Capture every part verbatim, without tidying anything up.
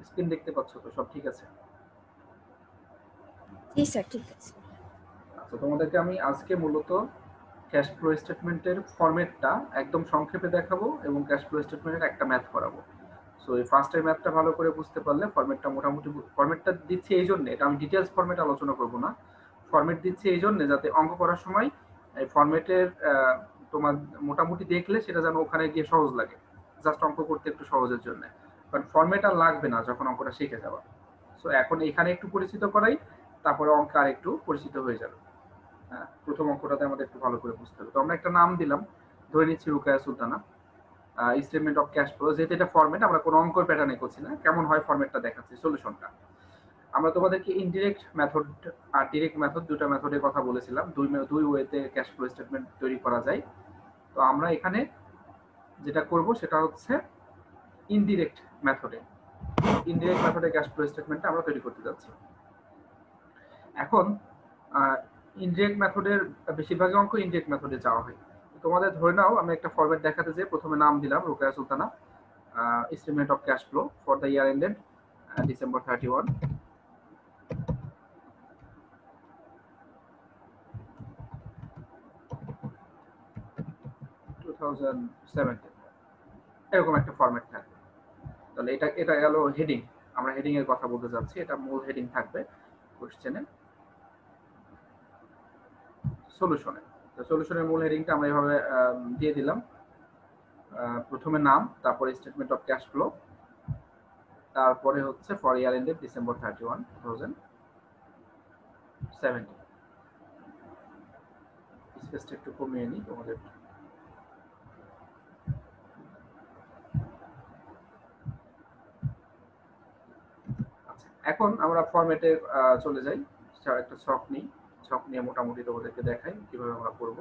Screen দেখতে পাচ্ছ তো? সব ঠিক আছে? জি স্যার, ঠিক আছে। আচ্ছা, তোমাদেরকে আমি আজকে মূলত ক্যাশ ফ্লো স্টেটমেন্টের ফরম্যাটটা একদম সংক্ষেপে দেখাবো এবং ক্যাশ ফ্লো স্টেটমেন্টের একটা ম্যাথ করাবো। সো এই ফার্স্টের ম্যাথটা ভালো করে বুঝতে পারলে ফরম্যাটটা মোটামুটি, ফরম্যাটটা দিচ্ছি এই জন্য, এটা আমি ডিটেলস ফরম্যাট আলোচনা করবো না। ফরম্যাট দিচ্ছি এই জন্য যাতে অঙ্ক করার সময় এই ফরম্যাটের তোমার মোটামুটি দেখলে সেটা যেন ওখানে গিয়ে সহজ লাগে, জাস্ট অঙ্ক করতে একটু সহজের জন্য। বাট ফরম্যাট আর লাগবে না যখন অঙ্কটা শিখে যাওয়া। সো এখন এখানে একটু পরিচিত করাই, তারপরে অঙ্ক আর একটু পরিচিত হয়ে যাবে। হ্যাঁ, প্রথম অঙ্কটাতে আমাদের একটু ভালো করে বুঝতে হবে। তো আমরা একটা নাম দিলাম, ধরে নিচ্ছি Rukaiya Sultana. Statement of cash flow, যেহেতু এটা ফরম্যাট, আমরা কোনো অঙ্কের প্যাটার্নে করছি না, কেমন হয় ফরম্যাটটা দেখাচ্ছি। সলিউশনটা আমরা তোমাদেরকে ইনডিরেক্ট মেথড আর ডিরেক্ট মেথড, দুটো মেথডের কথা বলেছিলাম। দুই দুই ওয়েতে ক্যাশ ফ্লো স্টেটমেন্ট তৈরি করা যায়। তো আমরা এখানে যেটা করব সেটা হচ্ছে ইনডিরেক্ট মেথডে, ইনডিরেক্ট মেথডে ক্যাশ ফ্লো স্টেটমেন্টটা আমরা তৈরি করতে যাচ্ছি। এখন ইনডিরেক্ট মেথডের বেশিরভাগ অঙ্ক ইনডিরেক্ট মেথডে যাওয়া হয়। তোমাদের ধরে নাও আমি একটা ফরম্যাট দেখাতে যে প্রথমে নাম দিলাম Rukaiya Sultana, statement of cash flow for the year ended December thirty one two thousand seventeen, এরকম একটা ফরম্যাট থাকবে। তাহলে এটা এটা গেল হেডিং, আমরা হেডিং এর কথা বলতে যাচ্ছি, এটা মূল হেডিং থাকবে কোশ্চেনে। সলিউশনে, তো সলিউশনের মূল হেডিংটা আমরা এইভাবে দিয়ে দিলাম, প্রথমে নাম, তারপরে স্টেটমেন্ট অফ ক্যাশ ফ্লো, তারপরে হচ্ছে for year ended December thirty one two thousand seventeen. স্পেসটা একটু কমিয়ে নিই তোমাদের। আচ্ছা, এখন আমরা ফরম্যাটে চলে যাই, একটা ছক নিই, ছক নিয়ে মোটামুটি তোমাদেরকে দেখাই কিভাবে আমরা করব।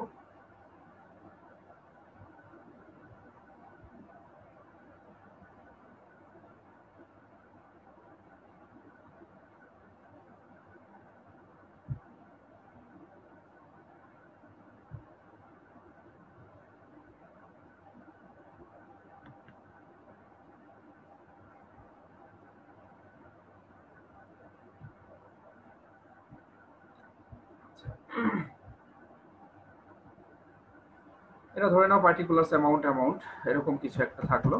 এটা ধরে নাও পার্টিকুলার অ্যামাউন্ট অ্যামাউন্ট এরকম কিছু একটা থাকলো।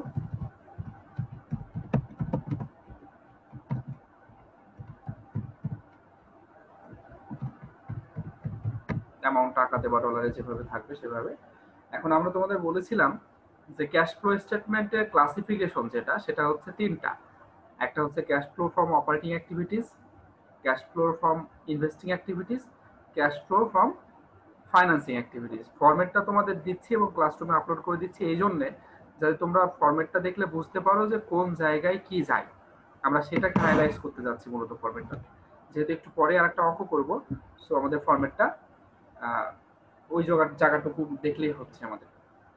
অ্যামাউন্ট টাকাতে বা ডলারে যেভাবে থাকবে সেভাবে। এখন আমরা তোমাদের বলেছিলাম যে ক্যাশ ফ্লো স্টেটমেন্টের ক্লাসিফিকেশন যেটা, সেটা হচ্ছে তিনটা। একটা হচ্ছে cash flow from operating activities, cash flow from investing activities, cash flow from financing activities. ফরম্যাটটা তোমাদের দিচ্ছি এবং ক্লাসরুমে আপলোড করে দিচ্ছি এই জন্যে যাতে তোমরা ফরম্যাটটা দেখলে বুঝতে পারো যে কোন জায়গায় কি যায়। আমরা সেটাকে হাইলাইট করতে যাচ্ছি মূলত ফরম্যাটটাতে, যেহেতু একটু পরে আর একটা অঙ্ক করবো। সো আমাদের ফরম্যাটটা ওই জায়গাটুকু দেখলেই হচ্ছে আমাদের।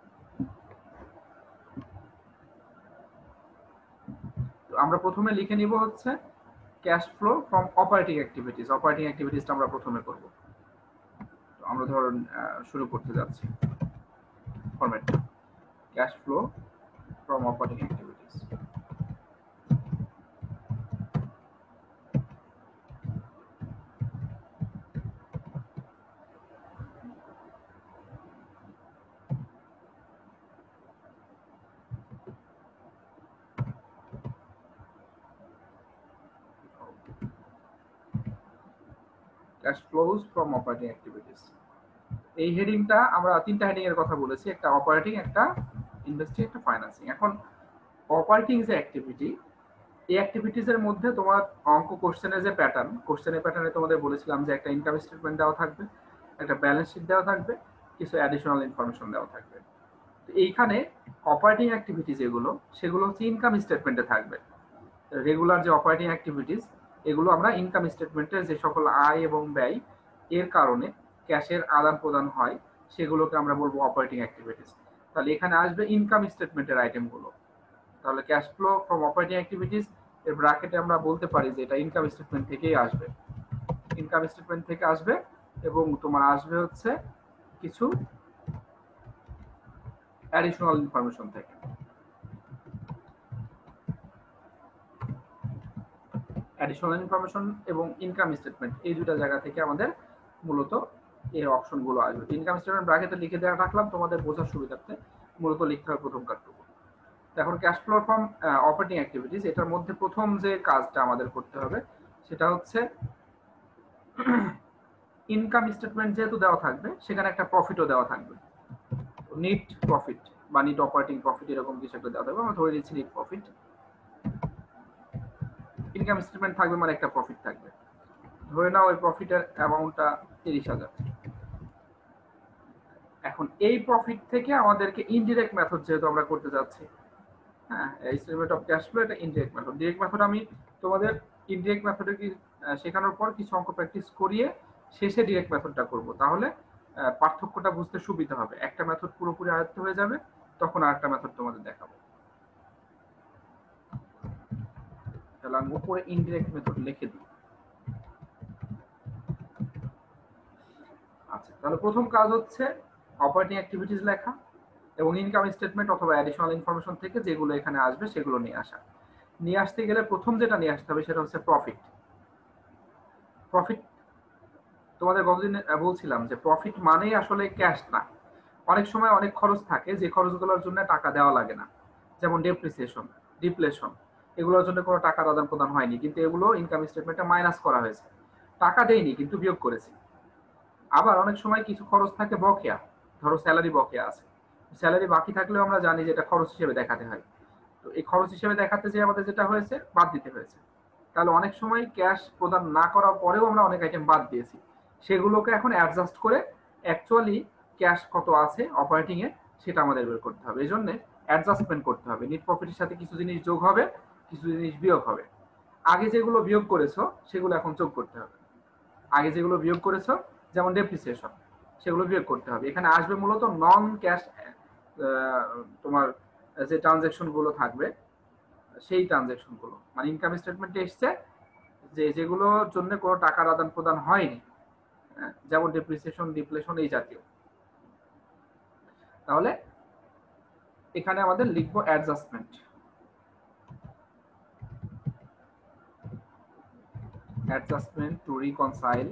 তো আমরা প্রথমে লিখে নিব হচ্ছে cash flow from operating activities. Operating অ্যাক্টিভিটিসটা আমরা প্রথমে করব। তো আমরা ধরুন শুরু করতে যাচ্ছি ফরম্যাটটা, cash flow from operating activities. Cash flows from operating activities, এই হেডিংটা আমরা তিনটা হেডিং এর কথা বলেছি, একটা অপারেটিং, একটা ইনভেস্টিং, একটা ফাইন্যান্সিং। এখন অপারেটিং যে অ্যাক্টিভিটি, এই অ্যাক্টিভিটিস এর মধ্যে তোমার অঙ্ক কোশ্চেনের যে প্যাটার্ন, কোশ্চেনের প্যাটার্নে তোমাদের বলেছিলাম যে একটা ইনকাম স্টেটমেন্ট দেওয়া থাকবে, একটা ব্যালেন্স শিট দেওয়া থাকবে, কিছু অ্যাডিশনাল ইনফরমেশন দেওয়া থাকবে। তো এইখানে অপারেটিং অ্যাক্টিভিটি যেগুলো, সেগুলো হচ্ছে ইনকাম স্টেটমেন্টে থাকবে। রেগুলার যে অপারেটিং অ্যাক্টিভিটিস, এগুলো আমরা ইনকাম স্টেটমেন্টের যে সকল আয় এবং ব্যয় এর কারণে ক্যাশের আদান প্রদান হয়, সেগুলোকে আমরা বলবো অপারেটিং অ্যাক্টিভিটিস। তাহলে এখানে আসবে ইনকাম স্টেটমেন্টের আইটেমগুলো। তাহলে cash flow from operating activities এর ব্র্যাকেটে আমরা বলতে পারি যে এটা ইনকাম স্টেটমেন্ট থেকেই আসবে, ইনকাম স্টেটমেন্ট থেকে আসবে এবং তোমার আসবে হচ্ছে কিছু অ্যাডিশনাল ইনফরমেশন থেকে। অ্যাডিশনাল ইনফরমেশন এবং ইনকাম স্টেটমেন্ট, এই দুটো জায়গা থেকে আমাদের মূলত এই অপশনগুলো আসবে। ইনকাম স্টেটমেন্ট ব্র্যাকেটে লিখে দেওয়া রাখলাম তোমাদের বোঝার সুবিধার্থে, মূলত লিখতে হবে প্রথম কার্ডটুকু। এখন cash flow from operating activities, এটার মধ্যে প্রথম যে কাজটা আমাদের করতে হবে সেটা হচ্ছে ইনকাম স্টেটমেন্ট যেহেতু দেওয়া থাকবে সেখানে একটা প্রফিটও দেওয়া থাকবে, নিট প্রফিট বা নিট অপারেটিং প্রফিট এরকম কিছু একটা দেওয়া থাকবে। আমরা ধরে নিচ্ছি নিট প্রফিট। ইনকাম স্টেটমেন্ট থাকবে মানে একটা প্রফিট থাকবে। ধরে নাও ওই প্রফিটের অ্যামাউন্টটা তিরিশ হাজার। এখন এই প্রফিট থেকে আমাদেরকে ইনডিরেক্ট মেথড যেহেতু আমরা করতে যাচ্ছি, হ্যাঁ, স্টেটমেন্ট অফ ক্যাশ ফ্লো এটা ইনডিরেক্ট মেথড। ডিরেক্ট মেথড আমি তোমাদের ইনডিরেক্ট মেথডে কি শেখানোর পর কিছু অঙ্ক প্র্যাকটিস করিয়ে শেষে ডিরেক্ট মেথডটা করব, তাহলে পার্থক্যটা বুঝতে সুবিধা হবে। একটা মেথড পুরোপুরি আয়ত্ত হয়ে যাবে, তখন আরেকটা মেথড তোমাদের দেখাবো। তাহলে আমি উপরে ইনডিরেক্ট মেথড লিখে দিই। আচ্ছা, তাহলে প্রথম কাজ হচ্ছে অপারেটিং অ্যাক্টিভিটিস লেখা এবং ইনকাম স্টেটমেন্ট অথবা অ্যাডিশনাল ইনফরমেশন থেকে যেগুলো এখানে আসবে সেগুলো নিয়ে আসা। নিয়ে আসতে গেলে প্রথম যেটা নিয়ে আসতে হবে সেটা হচ্ছে প্রফিট। প্রফিট তোমাদের গতদিন বলছিলাম যে প্রফিট মানেই আসলে ক্যাশ না। অনেক সময় অনেক খরচ থাকে যে খরচগুলোর জন্য টাকা দেওয়া লাগে না, যেমন ডেপ্রিসিয়েশন, ডিপ্লেশন, এগুলোর জন্য কোনো টাকার আদান প্রদান হয়নি, কিন্তু এগুলো ইনকাম স্টেটমেন্টে মাইনাস করা হয়েছে। টাকা দেয়নি কিন্তু বিয়োগ করেছি। আবার অনেক সময় কিছু খরচ থাকে বকেয়া, ধরো স্যালারি বকেয়া আছে, স্যালারি বাকি থাকলেও আমরা জানি যে এটা খরচ হিসেবে দেখাতে হয়। তো এই খরচ হিসেবে দেখাতে যে আমাদের যেটা হয়েছে বাদ দিতে হয়েছে। তাহলে অনেক সময় ক্যাশ প্রদান না করার পরেও আমরা অনেক আইটেম বাদ দিয়েছি, সেগুলোকে এখন অ্যাডজাস্ট করে অ্যাকচুয়ালি ক্যাশ কত আছে অপারেটিং এ সেটা আমাদের বের করতে হবে। এই জন্য অ্যাডজাস্টমেন্ট করতে হবে। নিট প্রফিটের সাথে কিছু জিনিস যোগ হবে, কিছু জিনিস বিয়োগ হবে। আগে যেগুলো বিয়োগ করেছো সেগুলো এখন যোগ করতে হবে। আগে যেগুলো বিয়োগ করেছো যেমন ডেপ্রিসিয়েশন, সেগুলো বিয়োগ করতে হবে। এখানে আসবে মূলত নন ক্যাশ তোমার যে ট্রানজ্যাকশন গুলো থাকবে সেই ট্রানজ্যাকশন গুলো, মানে ইনকাম স্টেটমেন্টে এসছে যে যেগুলোর জন্য কোনো টাকার আদান প্রদান হয়নি, যেমন ডেপ্রিসিয়েশন, ডিপ্লেশন এই জাতীয়। তাহলে এখানে আমাদের লিখবো adjustment. Adjustment to reconcile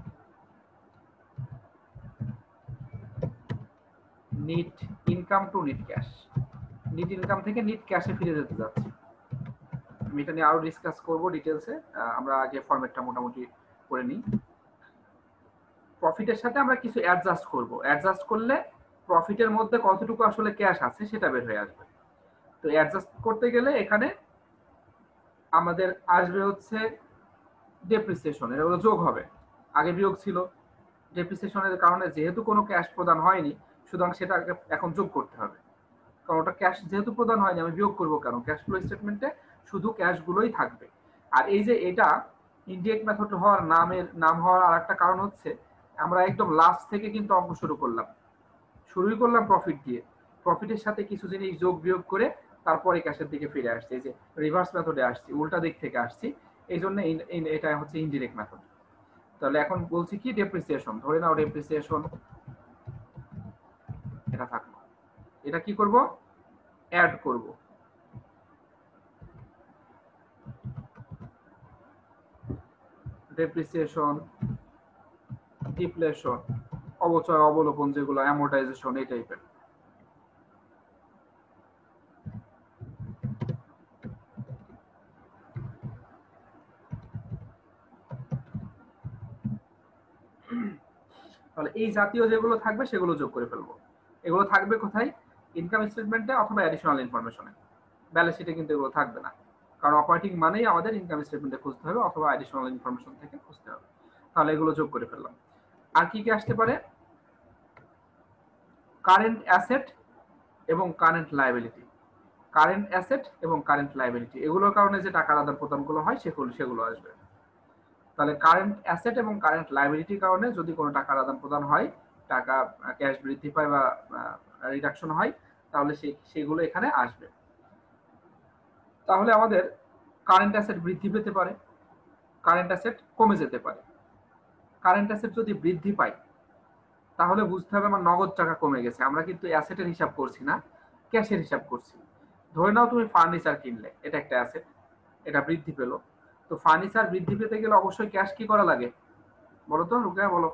net income to net cash. Net income থেকে নিট ক্যাশে ফিরে যেতে যাচ্ছি। আমি এটা নিয়ে আরো ডিসকাস করবো ডিটেলসে, আমরা আগে ফরম্যাটটা মোটামুটি করে নিই। প্রফিটের সাথে আমরা কিছু অ্যাডজাস্ট করব, অ্যাডজাস্ট করলে প্রফিটের মধ্যে কতটুকু আসলে ক্যাশ আছে সেটা বের হয়ে আসবে। তো অ্যাডজাস্ট করতে গেলে এখানে আমাদের আসবে হচ্ছে ডেপ্রিসিয়েশন, এটা হলো যোগ হবে। আগে বিয়োগ ছিল, ডেপ্রিসিয়েশনের কারণে যেহেতু কোনো ক্যাশ প্রদান হয়নি সুতরাং সেটা এখন যোগ করতে হবে, কারণ ওটা ক্যাশ যেহেতু প্রদান হয়নি আমি বিয়োগ করবো কেন? ক্যাশ ফ্লো স্টেটমেন্টে শুধু ক্যাশগুলোই থাকবে। আর এই যে এটা ইনডিরেক্ট মেথড হওয়ার নামের নাম হওয়ার আর একটা কারণ হচ্ছে আমরা একদম লাস্ট থেকে কিন্তু অঙ্ক শুরু করলাম, শুরুই করলাম প্রফিট দিয়ে, প্রফিটের সাথে কিছু জিনিস যোগ বিয়োগ করে তারপরে ক্যাশের দিকে ফিরে আসছে। এই যে রিভার্স মেথডে আসছি, উল্টা দিক থেকে আসছি, এই জন্য এটা হচ্ছে ইনডিরেক্ট মেথড। তাহলে এখন বলছি কি ডেপ্রিসিয়েশন, ধরে নাও ডেপ্রিসিয়েশন এটা থাকলো, এটা কি করব? অ্যাড করব। ডেপ্রিসিয়েশন, ডিপ্লেশন, অবচয় অবলোপন যেগুলো, অ্যামোর্টাইজেশন এই টাইপের। তাহলে এই জাতীয় যেগুলো থাকবে সেগুলো যোগ করে ফেলবো। এগুলো থাকবে কোথায়? ইনকাম স্টেটমেন্টে অথবা অ্যাডিশনাল ইনফরমেশনে। ব্যালেন্স শিটে কিন্তু এগুলো থাকবে না, কারণ অপারেটিং মানেই আমাদের ইনকাম স্টেটমেন্টে খুঁজতে হবে অথবা অ্যাডিশনাল ইনফরমেশন থেকে খুঁজতে হবে। তাহলে এগুলো যোগ করে ফেললাম। আর কি কি আসতে পারে? কারেন্ট অ্যাসেট এবং কারেন্ট লায়াবিলিটি। কারেন্ট অ্যাসেট এবং কারেন্ট লায়াবিলিটি এগুলোর কারণে যে টাকার আদান প্রদানগুলো হয় সেগুলো সেগুলো আসবে। তাহলে কারেন্ট অ্যাসেট এবং কারেন্ট লায়াবিলিটির কারণে যদি কোনো টাকার আদান প্রদান হয়, টাকা ক্যাশ বৃদ্ধি পায় বা রিডাকশন হয়, তাহলে সেগুলো এখানে আসবে। তাহলে আমাদের কারেন্ট অ্যাসেট বৃদ্ধি পেতে পারে, কারেন্ট অ্যাসেট কমে যেতে পারে। কারেন্ট অ্যাসেট যদি বৃদ্ধি পায় তাহলে বুঝতে হবে আমার নগদ টাকা কমে গেছে। আমরা কিন্তু অ্যাসেটের হিসাব করছি না, ক্যাশের হিসাব করছি। ধরে নাও তুমি ফার্নিচার কিনলে, এটা একটা অ্যাসেট, এটা বৃদ্ধি পেলো। তো ফার্নিচার বৃদ্ধি পেতে গেলে অবশ্যই ক্যাশ কি করা লাগে বলো তো রুকেয়া বলো।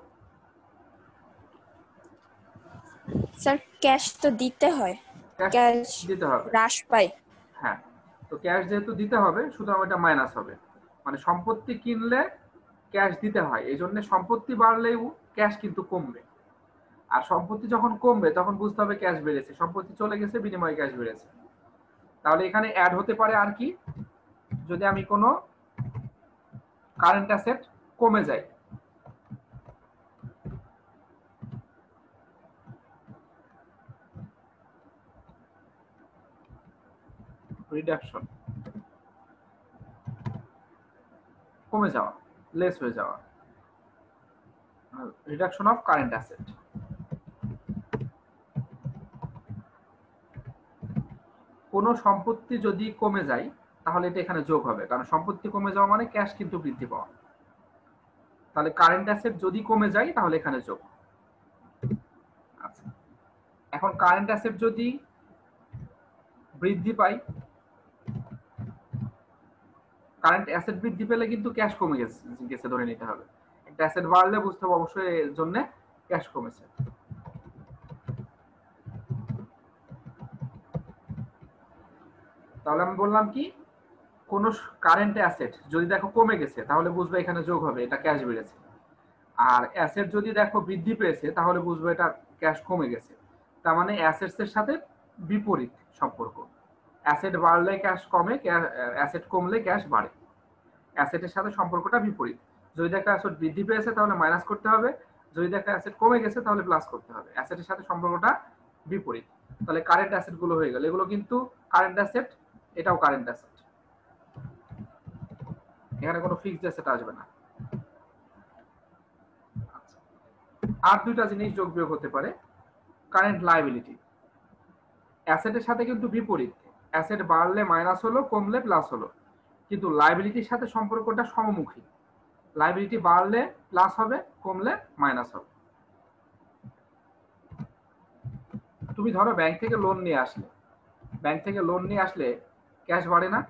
স্যার ক্যাশ তো দিতে হয়, ক্যাশ ক্যাশ দিতে হবে, হ্রাস পায়। হ্যাঁ। তো ক্যাশ যেহেতু দিতে হবে সুতরাং এটা মাইনাস হবে, মানে সম্পত্তি কিনলে ক্যাশ দিতে হয়, এই জন্য সম্পত্তি বাড়লেও ক্যাশ কিন্তু কমবে। আর সম্পত্তি যখন কমবে তখন বুঝতে হবে ক্যাশ বেড়েছে, সম্পত্তি চলে গেছে বিনিময়ে ক্যাশ বেড়েছে। তাহলে এখানে অ্যাড হতে পারে আর কি, যদি আমি কোনো কারেন্ট অ্যাসেট কমে যায়, রিডাকশন, কমে যাওয়া, লেস হয়ে যাওয়া, রিডাকশন অফ কারেন্ট অ্যাসেট। কোন সম্পত্তি যদি কমে যায় তাহলে এটা এখানে যোগ হবে, কারণ সম্পত্তি কমে যাওয়া মানে ক্যাশ কিন্তু বৃদ্ধি পাওয়া। তাহলে কারেন্ট অ্যাসেট যদি কমে যায় তাহলে এখানে যোগ। আচ্ছা, এখন কারেন্ট অ্যাসেট যদি বৃদ্ধি পায়, কারেন্ট অ্যাসেট বৃদ্ধি পেলে কিন্তু ক্যাশ কমে গেছে গেছে ধরে নিতে হবে। একটা অ্যাসেট বাড়লে বুঝতে হবে অবশ্যই এর জন্য ক্যাশ কমেছে। তাহলে আমি বললাম কি, কোন কারেন্ট অ্যাসেট যদি দেখো কমে গেছে তাহলে বুঝবে এখানে যোগ হবে, এটা ক্যাশ বেড়েছে। আর অ্যাসেট যদি দেখো বৃদ্ধি পেয়েছে তাহলে বুঝবে এটা ক্যাশ কমে গেছে। তার মানে অ্যাসেটস এর সাথে বিপরীত সম্পর্ক, অ্যাসেট বাড়লে ক্যাশ কমে, অ্যাসেট কমলে ক্যাশ বাড়ে। অ্যাসেটের সাথে সম্পর্কটা বিপরীত, যদি দেখা অ্যাসেট বৃদ্ধি পেয়েছে তাহলে মাইনাস করতে হবে, যদি দেখা অ্যাসেট কমে গেছে তাহলে প্লাস করতে হবে। অ্যাসেটের সাথে সম্পর্কটা বিপরীত। তাহলে কারেন্ট অ্যাসেট গুলো হয়ে গেল, এগুলো কিন্তু কারেন্ট অ্যাসেট, এটাও কারেন্ট অ্যাসেট, এখানে কোনো ফিক্সড অ্যাসেট আসবে না। আর দুইটা জিনিস যোগ বিয়োগ হতে পারে, কারেন্ট লায়াবিলিটি। অ্যাসেটের সাথে কিন্তু বিপরীত, অ্যাসেট বাড়লে মাইনাস হলো, কমলে প্লাস হলো, কিন্তু লায়াবিলিটির সাথে সম্পর্কটা সমমুখী, লায়াবিলিটি বাড়লে প্লাস হবে, কমলে মাইনাস হবে। তুমি ধরো ব্যাংক থেকে লোন নিয়ে আসলে, ব্যাংক থেকে লোন নিয়ে আসলে ক্যাশ বাড়ে না?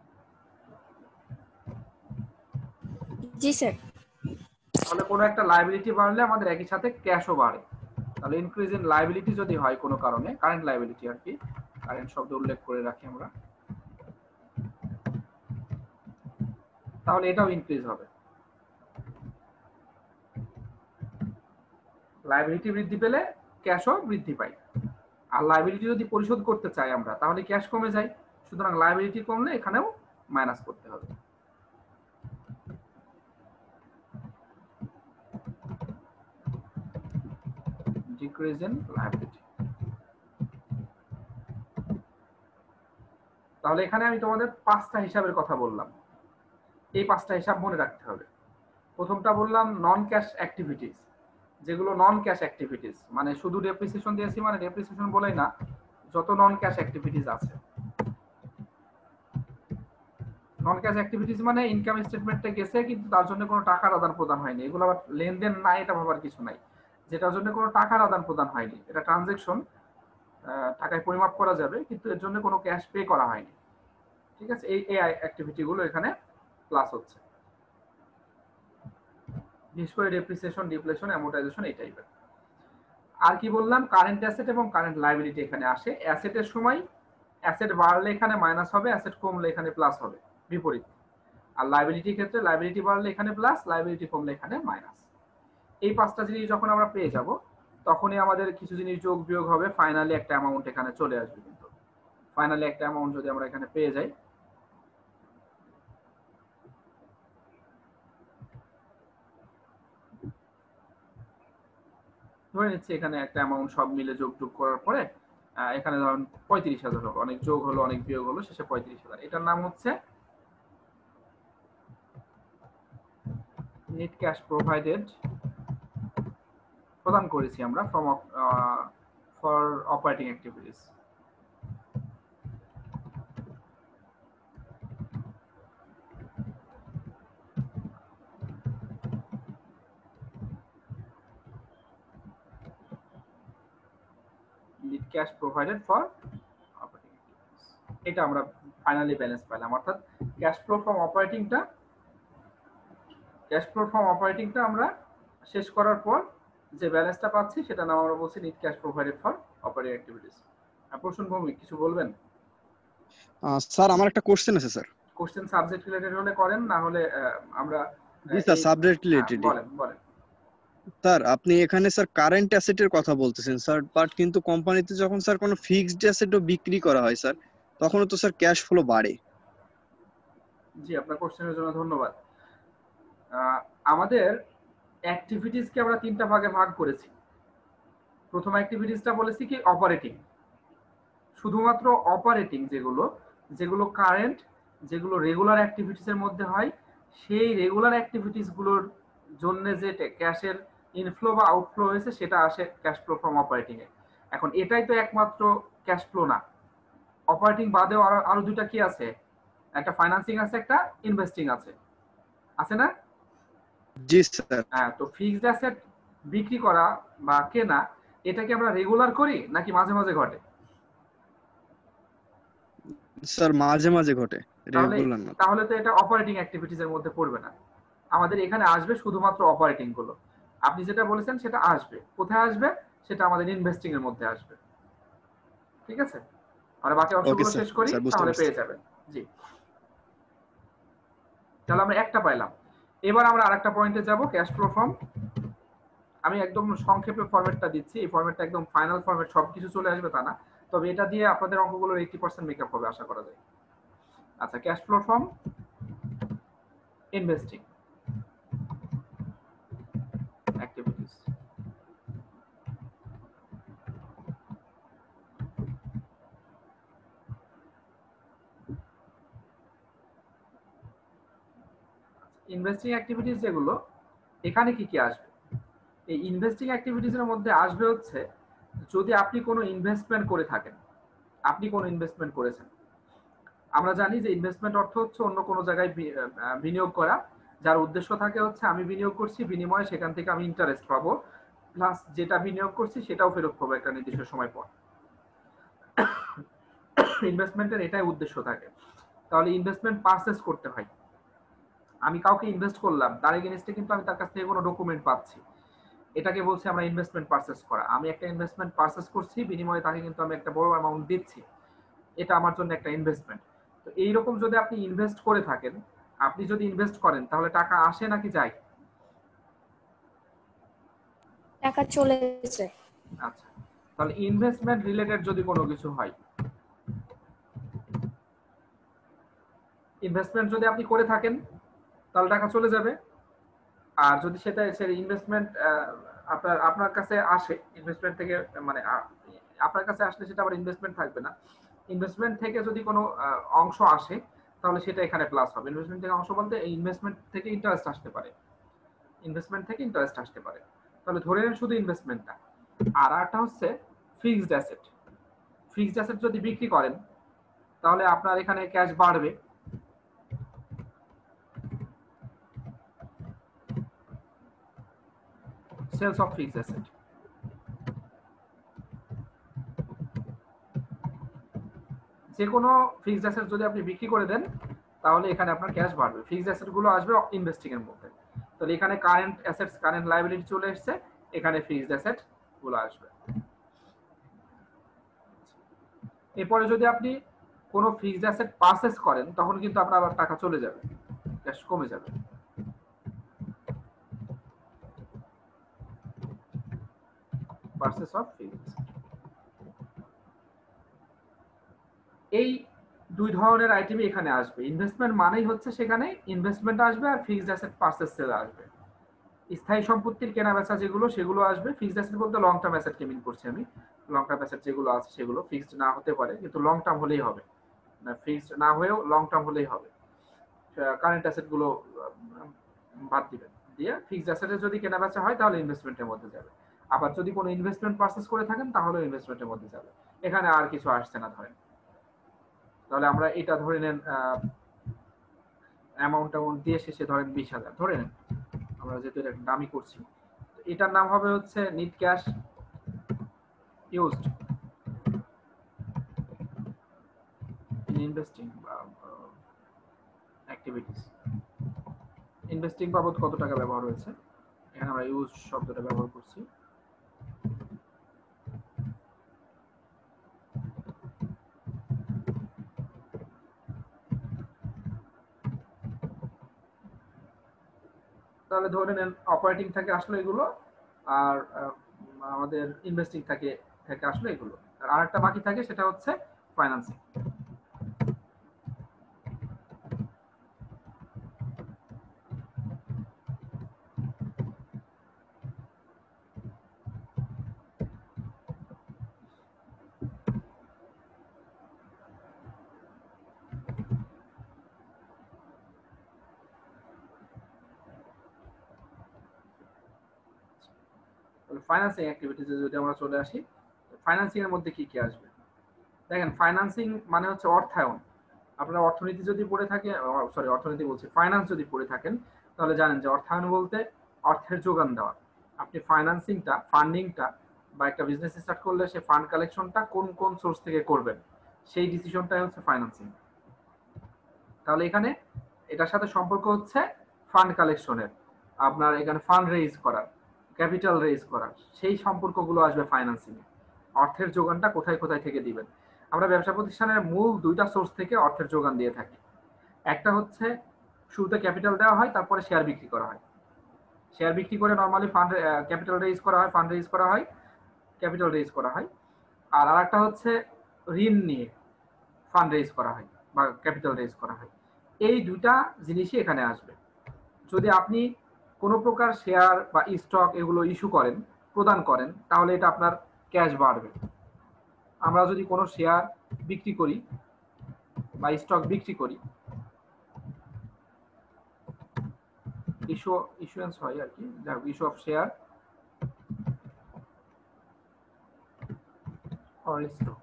জি স্যার। তাহলে কোনো একটা লায়াবিলিটি বাড়লে আমাদের একই সাথে ক্যাশও বাড়ে। তাহলে ইনক্রিজ ইন লায়াবিলিটি যদি হয় কোনো কারণে, কারেন্ট লায়াবিলিটি আর কি, কারেন্ট শব্দ উল্লেখ করে রাখি আমরা, তাহলে এটাও ইনক্রিজ হবে। লায়াবিলিটি বৃদ্ধি পেলে ক্যাশও বৃদ্ধি পায়। আর লায়াবিলিটি যদি পরিশোধ করতে চাই আমরা তাহলে ক্যাশ কমে যায়, সুতরাং লায়াবিলিটি কমলে এখানেও মাইনাস করতে হবে। Decrease in liability. তাহলে এখানে আমি তোমাদের পাঁচটা হিসাবের কথা বললাম, এই পাঁচটা হিসাব মনে রাখতে হবে। প্রথমটা বললাম নন ক্যাশ অ্যাক্টিভিটিস, যেগুলো নন ক্যাশ অ্যাক্টিভিটিস, মানে শুধু ডেপ্রিসিয়েশন দিয়েছি মানে ডেপ্রিসিয়েশন বলেই না, যত নন ক্যাশ অ্যাক্টিভিটিস আছে। নন ক্যাশ অ্যাক্টিভিটিস মানে ইনকাম স্টেটমেন্টে গেছে কিন্তু তার জন্য কোনো টাকার আদান প্রদান হয়নি, এগুলো আবার লেনদেন নাই এটা ভাবার কিছু নাই। যেটার জন্য কোনো টাকার আদান প্রদান হয়নি, এটা ট্রানজ্যাকশন, টাকায় পরিমাপ করা যাবে কিন্তু এর জন্য কোনো ক্যাশ পে করা হয়নি। ঠিক আছে, এই এই অ্যাক্টিভিটি গুলো এখানে প্লাস হচ্ছে, বিশেষ করে ডেপ্রিসিয়েশন, ডিপ্লেশন, অ্যামোর্টাইজেশন এই টাইপের। আর কি বললাম, কারেন্ট অ্যাসেট এবং কারেন্ট লায়াবিলিটি এখানে আসে। অ্যাসেটের সময় অ্যাসেট বাড়লে এখানে মাইনাস হবে, অ্যাসেট কমলে এখানে প্লাস হবে, বিপরীত। আর লায়াবিলিটির ক্ষেত্রে লায়াবিলিটি বাড়লে এখানে প্লাস, লায়াবিলিটি কমলে এখানে মাইনাস। এই পাঁচটা জিনিস যখন আমরা পেয়ে যাব তখনই আমাদের কিছু জিনিস যোগ বিয়োগ হবে, ফাইনালি একটা অ্যামাউন্ট এখানে চলে আসবে। কিন্তু ফাইনালি একটা অ্যামাউন্ট যদি আমরা এখানে পেয়ে যাই, ধরে নিচ্ছি এখানে একটা অ্যামাউন্ট সব মিলে যোগ যোগ করার পরে এখানে ধরুন পঁয়ত্রিশ হাজার হবে, অনেক যোগ হলো অনেক বিয়োগ হলো, শেষে পঁয়ত্রিশ হাজার। এটার নাম হচ্ছে নেট ক্যাশ প্রোভাইডেড, প্রদান করেছি আমরা from for operating activities. Net cash provided for operating activities, এটা আমরা ফাইনালি ব্যালেন্স পেলাম, অর্থাৎ ক্যাশ ফ্লো ফ্রম অপারেটিংটা ক্যাশ ফ্লো ফ্রম অপারেটিংটা আমরা শেষ করার পর যে ব্যালেন্সটা পাচ্ছি সেটা নাম আমরা বলছি net cash provided for operating activities. প্রশ্ন ভৌমিক কিছু বলবেন? স্যার আমার একটা কোশ্চেন আছে স্যার। কোশ্চেন সাবজেক্ট রিলেটেড হলে করেন, না হলে আমরা জি স্যার, সাবজেক্ট রিলেটেড। বলেন বলেন স্যার আপনি এখানে স্যার কারেন্ট অ্যাসেটের কথা বলতেছেন স্যার, বাট কিন্তু কোম্পানিতে যখন স্যার কোনো ফিক্সড অ্যাসেটও বিক্রি করা হয় স্যার, তখনও তো স্যার ক্যাশ ফ্লো বাড়ে। জি, আপনার কোশ্চেনের জন্য ধন্যবাদ। আমাদের অ্যাক্টিভিটিসকে আমরা তিনটা ভাগে ভাগ করেছি। প্রথম অ্যাক্টিভিটিসটা বলেছি কি অপারেটিং, শুধুমাত্র অপারেটিং যেগুলো যেগুলো কারেন্ট, যেগুলো রেগুলার অ্যাক্টিভিটিসের মধ্যে হয়, সেই রেগুলার অ্যাক্টিভিটিসগুলোর জন্য যে ক্যাশের ইনফ্লো বা আউটফ্লো হয়েছে সেটা আসে ক্যাশ ফ্লো ফ্রম অপারেটিং এ। এখন এটাই তো একমাত্র ক্যাশ ফ্লো না, অপারেটিং বাদেও আরো আরো দুইটা কি আছে, একটা ফাইন্যান্সিং আছে, একটা ইনভেস্টিং আছে, আছে না? জি স্যার। হ্যাঁ, তো ফিক্সড অ্যাসেট বিক্রি করা বা কেনা এটা কি আমরা রেগুলার করি নাকি মাঝে মাঝে ঘটে? স্যার মাঝে মাঝে ঘটে, তাহলে রেগুলার না। তাহলে তো এটা অপারেটিং অ্যাক্টিভিটিস এর মধ্যে পড়বে না। আমাদের এখানে আসবে শুধুমাত্র অপারেটিং গুলো। আপনি যেটা বলেছেন সেটা আসবে, কোথায় আসবে সেটা আমাদের ইনভেস্টিং এর মধ্যে আসবে। ঠিক আছে, আমরা বাকি অংশগুলো শেষ করি তাহলে পেয়ে যাবেন। জি, তাহলে আমরা একটা পাইলাম। এবার আমরা আরেকটা পয়েন্টে যাব, ক্যাশ ফ্লো ফ্রম। আমি একদম সংক্ষেপে ফরম্যাটটা দিচ্ছি, এই ফরম্যাটটা একদম ফাইনাল ফরম্যাট, সবকিছু চলে আসবে তা না, তবে এটা দিয়ে আপনাদের অঙ্কগুলোর এইটি পার্সেন্ট মেকআপ হবে আশা করা যায়। আচ্ছা, cash flow from investing activities. Investing activities যেগুলো, এখানে কি কি আসবে? এই ইনভেস্টিং অ্যাক্টিভিটিসের মধ্যে আসবে হচ্ছে যদি আপনি কোনো ইনভেস্টমেন্ট করে থাকেন, আপনি কোনো ইনভেস্টমেন্ট করেছেন। আমরা জানি যে ইনভেস্টমেন্ট অর্থ হচ্ছে অন্য কোনো জায়গায় বিনিয়োগ করা, যার উদ্দেশ্য থাকে হচ্ছে আমি বিনিয়োগ করছি, বিনিময়ে সেখান থেকে আমি ইন্টারেস্ট পাবো, প্লাস যেটা বিনিয়োগ করছি সেটাও ফেরত পাবো একটা নির্দিষ্ট সময় পর। ইনভেস্টমেন্টের এটাই উদ্দেশ্য থাকে। তাহলে ইনভেস্টমেন্ট পারচেজ করতে হয়। আমি কাউকে ইনভেস্ট করলাম, তার এগেইনস্টে কিন্তু আমি তার কাছ থেকে কোনো ডকুমেন্ট পাচ্ছি, এটাকে বলছি আমরা ইনভেস্টমেন্ট পারচেজ করা। আমি একটা ইনভেস্টমেন্ট পারচেজ করছি, বিনিময়ে তাকে কিন্তু আমি একটা বড় অ্যামাউন্ট দিচ্ছি, এটা আমার জন্য একটা ইনভেস্টমেন্ট। তো এইরকম যদি আপনি ইনভেস্ট করে থাকেন, আপনি যদি ইনভেস্ট করেন তাহলে টাকা আসে নাকি যায়? টাকা চলে যায়। আচ্ছা, তাহলে ইনভেস্টমেন্ট রিলেটেড যদি কোনো কিছু হয়, ইনভেস্টমেন্ট যদি আপনি করে থাকেন তাহলে টাকা চলে যাবে। আর যদি সেটা সে ইনভেস্টমেন্ট আপনার আপনার কাছে আসে, ইনভেস্টমেন্ট থেকে মানে আপনার কাছে আসলে সেটা আবার ইনভেস্টমেন্ট থাকবে না। ইনভেস্টমেন্ট থেকে যদি কোনো অংশ আসে তাহলে সেটা এখানে প্লাস হবে। ইনভেস্টমেন্ট থেকে অংশ বলতে এই ইনভেস্টমেন্ট থেকে ইন্টারেস্ট আসতে পারে, ইনভেস্টমেন্ট থেকে ইন্টারেস্ট আসতে পারে। তাহলে ধরে নেন শুধু ইনভেস্টমেন্টটা। আর একটা হচ্ছে ফিক্সড অ্যাসেট। ফিক্সড অ্যাসেট যদি বিক্রি করেন তাহলে আপনার এখানে ক্যাশ বাড়বে। সেলস অফ ফিক্সড অ্যাসেট, যে কোনো ফিক্সড অ্যাসেট যদি আপনি বিক্রি করে দেন তাহলে এখানে আপনার ক্যাশ বাড়বে। ফিক্সড অ্যাসেট গুলো আসবে ইনভেস্টিং এর মধ্যে। তাহলে এখানে কারেন্ট অ্যাসেটস, কারেন্ট লায়াবিলিটি চলে এসেছে, এখানে ফিক্সড অ্যাসেট গুলো আসবে। এরপরে যদি আপনি কোনো ফিক্সড অ্যাসেট পারচেজ করেন তখন কিন্তু আপনার আবার টাকা চলে যাবে, ক্যাশ কমে যাবে। Purchase of fixed. এই দুই ধরনের আইটেমই এখানে আসবে। ইনভেস্টমেন্ট মানেই হচ্ছে সেখানে ইনভেস্টমেন্ট আসবে আর ফিক্সড অ্যাসেট পারচেজ সেল আসবে। স্থায়ী সম্পত্তির কেনা বেচা যেগুলো সেগুলো আসবে। ফিক্সড অ্যাসেট বলতে লং টার্ম অ্যাসেট কে মিন করছি আমি। লং টার্ম অ্যাসেট যেগুলো আছে সেগুলো ফিক্সড না হতে পারে, কিন্তু লং টার্ম হলেই হবে, না ফিক্সড না হয়েও লং টার্ম হলেই হবে। কারেন্ট অ্যাসেট গুলো বাদ দিবেন, দিয়ে ফিক্সড অ্যাসেটের যদি কেনা বেচা হয় তাহলে ইনভেস্টমেন্টের মধ্যে যাবে। আবার যদি কোনো ইনভেস্টমেন্ট পারচেজ করে থাকেন তাহলে ইনভেস্টমেন্টের মধ্যে যাবে। এখানে আর কিছু আসছে না ধরেন। তাহলে আমরা এটা ধরে নেন অ্যামাউন্ট অ্যামাউন্ট দিয়ে শেষে ধরেন বিশ হাজার ধরে নেন, আমরা যেহেতু এটা দামি করছি। এটার নাম হবে হচ্ছে net cash used in investing activities, investing বাবদ কত টাকা ব্যবহার হয়েছে, এখানে আমরা ইউজ শব্দটা ব্যবহার করছি। তাহলে ধরে নেন অপারেটিং থেকে আসলে এগুলো, আর আমাদের ইনভেস্টিং থেকে থেকে আসলে এগুলো, আর আরেকটা বাকি থাকে সেটা হচ্ছে ফাইন্যান্সিং। ফাইন্যান্সিং অ্যাক্টিভিটিজে যদি আমরা চলে আসি, ফাইন্যান্সিং এর মধ্যে কি কি আসবে? দেখেন, ফাইন্যান্সিং মানে হচ্ছে অর্থায়ন। আপনারা অর্থনীতি যদি পড়ে থাকে, সরি অর্থনীতি বলছি, ফাইন্যান্স যদি পড়ে থাকেন, তাহলে জানেন যে অর্থায়ন বলতে অর্থের যোগান দেওয়া। আপনি ফাইন্যান্সিংটা, ফান্ডিংটা বা একটা বিজনেস স্টার্ট করলে সে ফান্ড কালেকশনটা কোন কোন সোর্স থেকে করবেন, সেই ডিসিশনটাই হচ্ছে ফাইন্যান্সিং। তাহলে এখানে এটার সাথে সম্পর্ক হচ্ছে ফান্ড কালেকশনের, আপনার এখানে ফান্ড রেইজ করার, ক্যাপিটাল রেইজ করার, সেই সম্পর্কগুলো আসবে ফাইন্যান্সিং এ। অর্থের যোগানটা কোথায় কোথায় থেকে দিবেন। আমরা ব্যবসা প্রতিষ্ঠানের মূল দুইটা সোর্স থেকে অর্থের যোগান দিয়ে থাকি। একটা হচ্ছে শুরুতে ক্যাপিটাল দেওয়া হয়, তারপরে শেয়ার বিক্রি করা হয়। শেয়ার বিক্রি করে নরমালি ফান্ড ক্যাপিটাল রেইজ করা হয়, ফান্ড রেইজ করা হয়, ক্যাপিটাল রেইজ করা হয়। আর আরেকটা হচ্ছে ঋণ নিয়ে ফান্ড রেইজ করা হয় বা ক্যাপিটাল রেইজ করা হয়। এই দুইটা জিনিসই এখানে আসবে। যদি আপনি কোনো প্রকার শেয়ার বা স্টক এগুলো ইস্যু করেন, প্রদান করেন, তাহলে এটা আপনার ক্যাশ বাড়বে। আমরা যদি কোনো শেয়ার বিক্রি করি বা স্টক বিক্রি করি, ইস্যু ইস্যুয়েন্স হয় আর কি, issue of share or stock,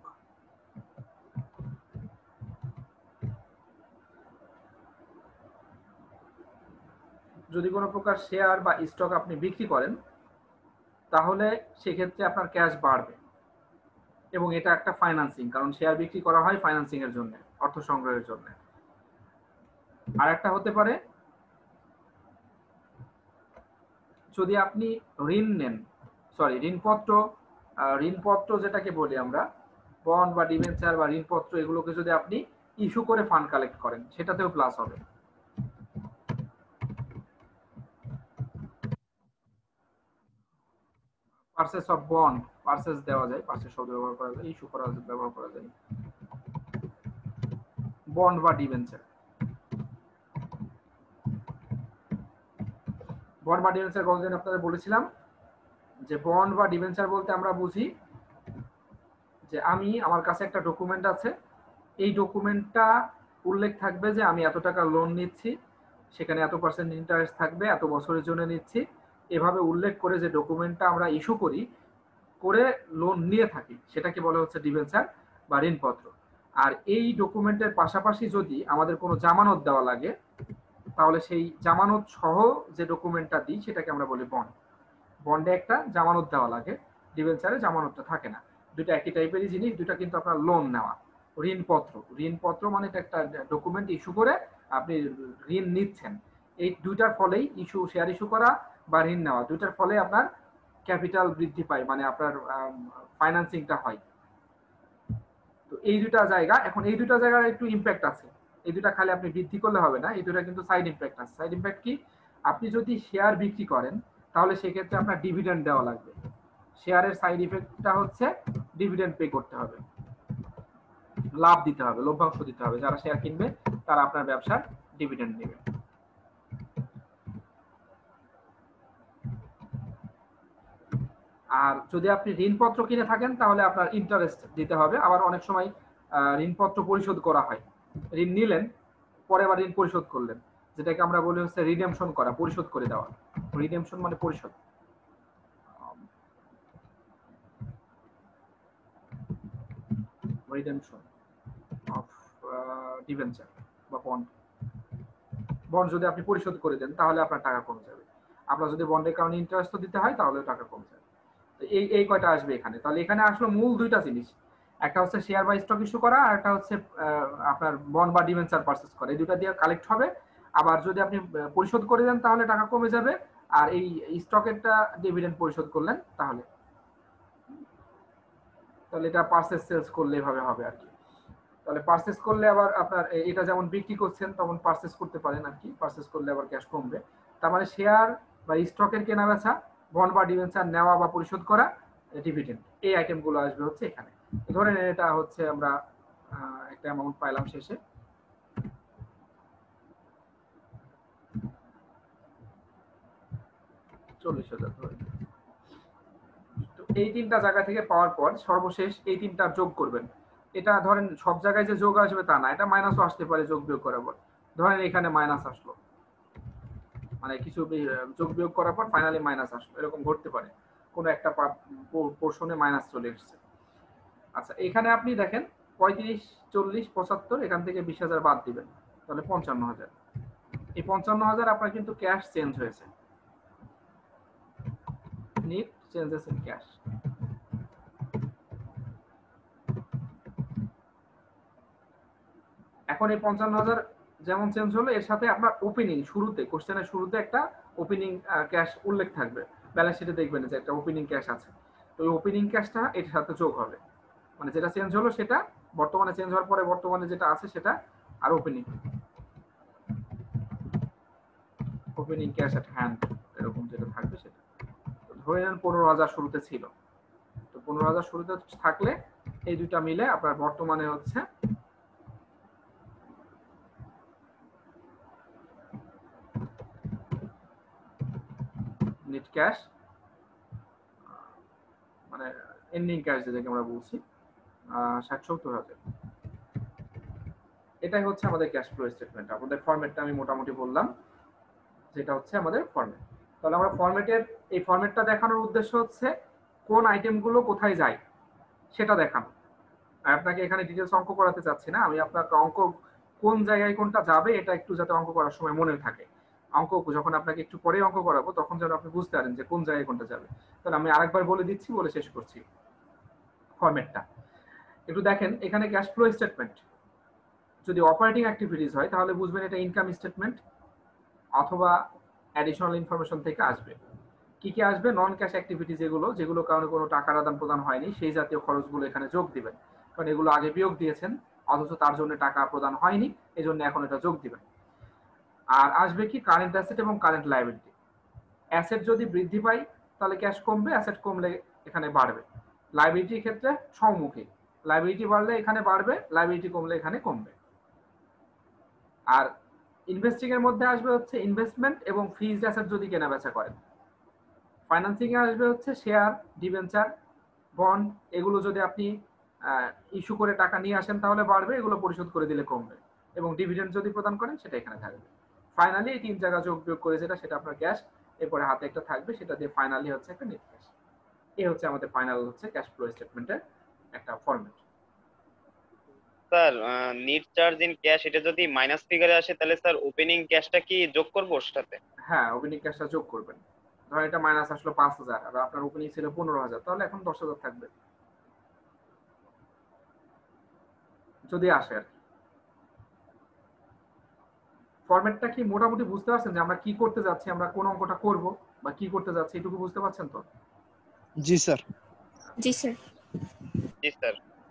যদি কোনো প্রকার শেয়ার বা স্টক আপনি বিক্রি করেন, তাহলে সেক্ষেত্রে আপনার ক্যাশ বাড়বে এবং এটা একটা ফাইন্যান্সিং, কারণ শেয়ার বিক্রি করা হয় ফাইন্যান্সিং এর জন্য, অর্থ সংগ্রহের জন্য। আর একটা হতে পারে যদি আপনি ঋণ নেন, সরি ঋণপত্র, ঋণপত্র যেটাকে বলি আমরা, বন্ড বা ডিবেঞ্চার বা ঋণপত্র, এগুলোকে যদি আপনি ইস্যু করে ফান্ড কালেক্ট করেন, সেটাতেও প্লাস হবে। পারচেস অফ বন্ড, পারচেস দেওয়া যায়, পারচেস শব্দ ব্যবহার করা যায়, ইস্যু করা ব্যবহার করা যায়, বন্ড বা ডিবেঞ্চার। বন্ড বা ডিবেঞ্চার কতদিন আপনাদের বলেছিলাম যে বন্ড বা ডিবেঞ্চার বলতে আমরা বুঝি যে আমি, আমার কাছে একটা ডকুমেন্ট আছে, এই ডকুমেন্টটা উল্লেখ থাকবে যে আমি এত টাকা লোন নিচ্ছি, সেখানে এত পার্সেন্ট ইন্টারেস্ট থাকবে, এত বছরের জন্য নিচ্ছি, এভাবে উল্লেখ করে যে ডকুমেন্টটা আমরা ইস্যু করি, করে লোন নিয়ে থাকি, সেটাকে বলা হচ্ছে ডিবেঞ্চার বা ঋণপত্র। আর এই ডকুমেন্টের পাশাপাশি যদি আমাদের কোনো জামানত দেওয়া লাগে, তাহলে সেই জামানত সহ যে ডকুমেন্টটা দিই সেটাকে আমরা বলি বন্ড। বন্ডে একটা জামানত দেওয়া লাগে, ডিবেঞ্চারে জামানতটা থাকে না। দুটো একই টাইপেরই জিনিস, দুটো কিন্তু আপনার লোন নেওয়া। ঋণপত্র, ঋণপত্র মানে এটা একটা ডকুমেন্ট ইস্যু করে আপনি ঋণ নিচ্ছেন। এই দুইটার ফলেই ইস্যু, শেয়ার ইস্যু করা বা ঋণ নেওয়া, দুইটার ফলে আপনার ক্যাপিটাল বৃদ্ধি পায়, মানে আপনার ফাইন্যান্সিংটা হয়। তো এই দুটা জায়গা, এখন এই দুটা জায়গার একটু ইম্প্যাক্ট আছে। এই দুটা খালি আপনি বৃদ্ধি করলে হবে না, এই দুটা কিন্তু সাইড ইম্প্যাক্ট আছে। সাইড ইম্প্যাক্ট কি? আপনি যদি শেয়ার বিক্রি করেন, তাহলে সেক্ষেত্রে আপনার ডিভিডেন্ড দেওয়া লাগবে। শেয়ারের সাইড ইফেক্টটা হচ্ছে ডিভিডেন্ড পে করতে হবে, লাভ দিতে হবে, লভ্যাংশ দিতে হবে। যারা শেয়ার কিনবে তারা আপনার ব্যবসার ডিভিডেন্ড নেবে। আর যদি আপনি ঋণপত্র কিনে থাকেন, তাহলে আপনার ইন্টারেস্ট দিতে হবে। আবার অনেক সময় ঋণপত্র পরিশোধ করা হয়, ঋণ নিলেন, পরে আবার ঋণ পরিশোধ করলেন, যেটাকে আমরা বলি হচ্ছে রিডেমশন করা, পরিশোধ করে দেওয়া। রিডেমশন মানে পরিশোধ। রিডেমশন অফ ডিবেঞ্চার বা বন্ড। বন্ড যদি আপনি পরিশোধ করে দেন, তাহলে আপনার টাকা কমে যাবে। আপনার যদি বন্ডের কারণে ইন্টারেস্ট দিতে হয়, তাহলে টাকা কমে যাবে। তো এই এই কয়টা আসবে এখানে। তাহলে এখানে আসলে মূল দুইটা জিনিস, একটা হচ্ছে শেয়ার বা স্টক ইস্যু করা, আর একটা হচ্ছে আপনার বন্ড বা ডিবেঞ্চার পারচেজ করা। এই দুইটা দিয়ে কালেক্ট হবে। আবার যদি আপনি পরিশোধ করে দেন তাহলে টাকা কমে যাবে, আর এই স্টকেরটা ডিভিডেন্ড পরিশোধ করলেন তাহলে তাহলে এটা পারচেজ সেলস করলে এভাবে হবে আর কি। তাহলে পারচেজ করলে আবার আপনার এটা যেমন বিক্রি করছেন তখন পারচেজ করতে পারেন আর কি, পারচেজ করলে আবার ক্যাশ কমবে। তার মানে শেয়ার বা স্টকের কেনা বেচা, বন্ড বা ডিবেঞ্চার নেওয়া বা পরিশোধ করা, ডিভিডেন্ড, এই আইটেমগুলো আসবে হচ্ছে এখানে। ধরেন এটা হচ্ছে আমরা একটা অ্যামাউন্ট পাইলাম শেষে, চল্লিশ হাজার ধরে। তো এই তিনটা জায়গা থেকে পাওয়ার পর সর্বশেষ এই তিনটা যোগ করবেন। এটা ধরেন সব জায়গায় যে যোগ আসবে তা না, এটা মাইনাসও আসতে পারে যোগ বিয়োগ করার পর। ধরেন এখানে মাইনাস আসলো, মানে কিছু যোগ বিয়োগ করার পর ফাইনালি মাইনাস আসলো, এরকম ঘটতে পারে, কোনো একটা পোর্শনে মাইনাস চলে এসছে। আচ্ছা এখানে আপনি দেখেন পঁয়ত্রিশ, চল্লিশ, পঁচাত্তর, এখান থেকে বিশ হাজার বাদ দিবেন, তাহলে পঞ্চান্ন হাজার। এই পঞ্চান্ন হাজার আপনার কিন্তু ক্যাশ চেঞ্জ হয়েছে, নিট চেঞ্জেস ইন ক্যাশ। এখন এই পঞ্চান্ন হাজার যেমন চেঞ্জ হলো, এর সাথে আপনার ওপেনিং শুরুতে, কোশ্চেনের শুরুতে একটা ওপেনিং ক্যাশ উল্লেখ থাকবে, ব্যালেন্স শিটে দেখবেন যে একটা ওপেনিং ক্যাশ আছে, তো ওই ওপেনিং ক্যাশটা এর সাথে যোগ হবে, মানে যেটা চেঞ্জ হলো সেটা বর্তমানে চেঞ্জ হওয়ার পরে বর্তমানে যেটা আছে সেটা, আর opening opening cash at hand এরকম যেটা থাকবে সেটা। তো ধরে নেন পনেরো হাজার শুরুতে ছিল, তো পনেরো হাজার শুরুতে থাকলে এই দুইটা মিলে আপনার বর্তমানে হচ্ছে নেট ক্যাশ, মানে এন্ডিং ক্যাশ যেটাকে আমরা বলছি, ষাট সত্তর হাজার। এটাই হচ্ছে আমাদের ক্যাশ ফ্লো স্টেটমেন্ট। আমাদের ফরম্যাটটা আমি মোটামুটি বললাম, যেটা হচ্ছে আমাদের ফরম্যাট। তাহলে আমরা ফরম্যাটের এই ফরম্যাটটা দেখানোর উদ্দেশ্য হচ্ছে কোন আইটেমগুলো কোথায় যায় সেটা দেখানো। আর আপনাকে এখানে ডিটেলস অঙ্ক করাতে চাচ্ছি না, আমি আপনাকে অঙ্ক কোন জায়গায় কোনটা যাবে এটা একটু যাতে অঙ্ক করার সময় মনে থাকে, অঙ্ক যখন আপনাকে একটু পরে অঙ্ক করাবো তখন যেন আপনি বুঝতে পারেন যে কোন জায়গায় কোনটা যাবে। তাহলে আমি আরেকবার বলে দিচ্ছি, বলে শেষ করছি ফরম্যাটটা। একটু দেখেন এখানে ক্যাশ ফ্লো স্টেটমেন্ট যদি অপারেটিং অ্যাক্টিভিটিস হয় তাহলে বুঝবেন এটা ইনকাম স্টেটমেন্ট অথবা অ্যাডিশনাল ইনফরমেশন থেকে আসবে। কি কি আসবে? নন ক্যাশ অ্যাক্টিভিটি, যেগুলো যেগুলো কারণে কোনো টাকার আদান প্রদান হয়নি সেই জাতীয় খরচগুলো এখানে যোগ দিবেন, কারণ এগুলো আগে বিয়োগ দিয়েছেন অথচ তার জন্য টাকা প্রদান হয়নি, এই জন্য এখন এটা যোগ দিবেন। আর আসবে কি কারেন্ট অ্যাসেট এবং কারেন্ট লায়াবিলিটি। অ্যাসেট যদি বৃদ্ধি পায় তাহলে ক্যাশ কমবে, অ্যাসেট কমলে এখানে বাড়বে। লায়াবিলিটির ক্ষেত্রে সমমুখী, লায়াবিলিটি বাড়লে এখানে বাড়বে, লায়াবিলিটি কমলে এখানে কমবে। আর ইনভেস্টিং এর মধ্যে আসবে হচ্ছে ইনভেস্টমেন্ট এবং ফিক্সড অ্যাসেট যদি কেনা বেচা করেন। ফাইন্যান্সিং এ আসবে হচ্ছে শেয়ার, ডিবেঞ্চার, বন্ড, এগুলো যদি আপনি ইস্যু করে টাকা নিয়ে আসেন তাহলে বাড়বে, এগুলো পরিশোধ করে দিলে কমবে। এবং ডিভিডেন্ড যদি প্রদান করেন সেটা এখানে থাকবে। ফাইনালি এই তিন জায়গা যোগ বিয়োগ করে যেটা, সেটা আপনার ক্যাশ, এরপরে হাতে একটা থাকবে, সেটা দিয়ে ফাইনালি হচ্ছে একটা নেট ক্যাশ। এই হচ্ছে আমাদের ফাইনাল হচ্ছে ক্যাশ ফ্লো স্টেটমেন্টের একটা format. Sir net charge in cash এটা যদি মাইনাস ফিগারে আসে তাহলে স্যার ওপেনিং ক্যাশটা কি যোগ করবো ওর সাথে? হ্যাঁ, ওপেনিং ক্যাশটা যোগ করবেন। ধরেন এটা মাইনাস আসলো পাঁচ হাজার আর আপনার ওপেনিং ছিল পনেরো হাজার, তাহলে এখন দশ হাজার থাকবে যদি আসে আর কি। ফরম্যাটটা কি মোটামুটি বুঝতে পারছেন যে আমরা কি করতে যাচ্ছি, আমরা কোন অঙ্কটা করব বা কি করতে যাচ্ছি, এটুকু বুঝতে পারছেন তো? জি স্যার। জি স্যার। জি স্যার।